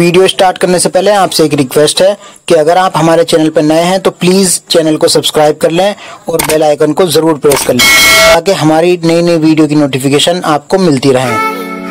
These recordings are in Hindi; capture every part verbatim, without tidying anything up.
वीडियो स्टार्ट करने से पहले आपसे एक रिक्वेस्ट है कि अगर आप हमारे चैनल पर नए हैं तो प्लीज़ चैनल को सब्सक्राइब कर लें और बेल आइकन को ज़रूर प्रेस कर लें ताकि हमारी नई नई वीडियो की नोटिफिकेशन आपको मिलती रहे।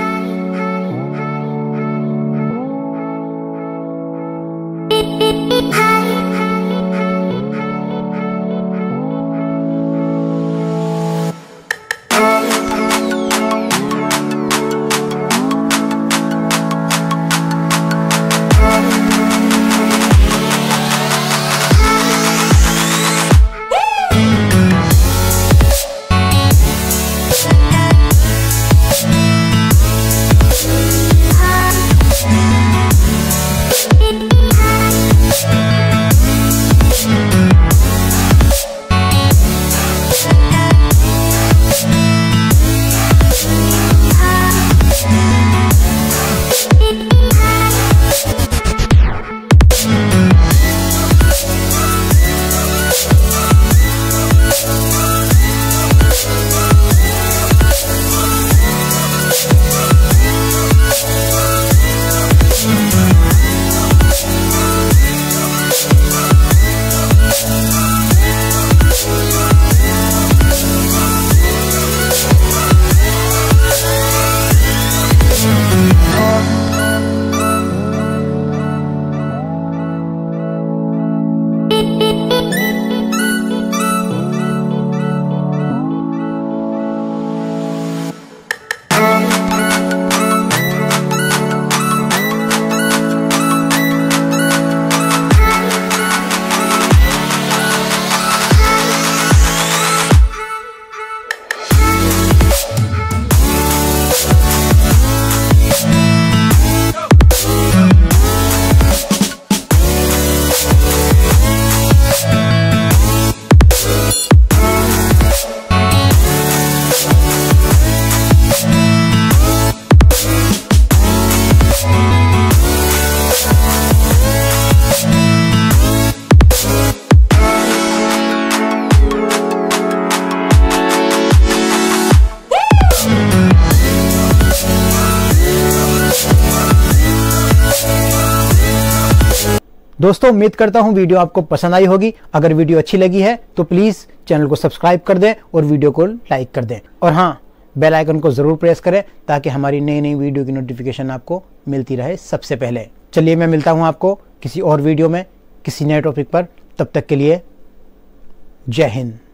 दोस्तों उम्मीद करता हूं वीडियो आपको पसंद आई होगी। अगर वीडियो अच्छी लगी है तो प्लीज़ चैनल को सब्सक्राइब कर दें और वीडियो को लाइक कर दें और हाँ, बेल आइकन को ज़रूर प्रेस करें ताकि हमारी नई नई वीडियो की नोटिफिकेशन आपको मिलती रहे सबसे पहले। चलिए मैं मिलता हूं आपको किसी और वीडियो में किसी नए टॉपिक पर। तब तक के लिए जय हिंद।